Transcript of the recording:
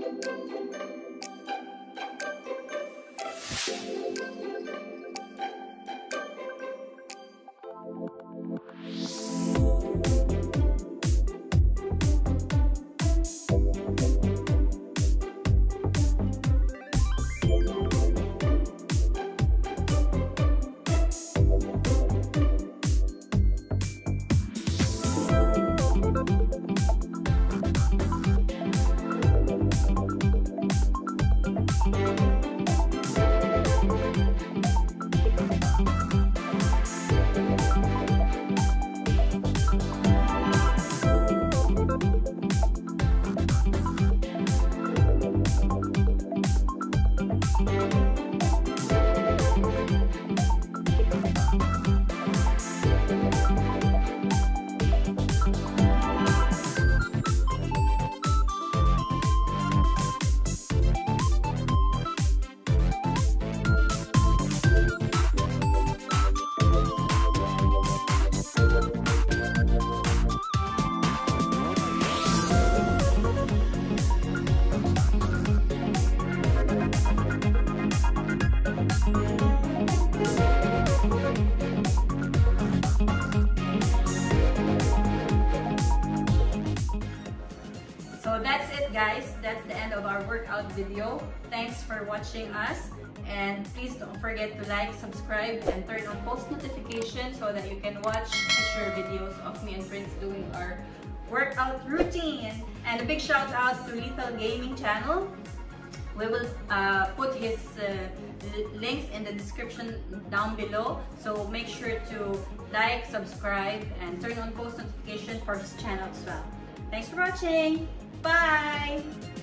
So that's it, guys. That's the end of our workout video. Thanks for watching us, and please don't forget to like, subscribe, and turn on post notifications so that you can watch future videos of me and Prince doing our workout routine. And a big shout out to Lethal Gaming channel. We will put his links in the description down below, so make sure to like, subscribe, and turn on post notification for his channel as well. Thanks for watching. Bye!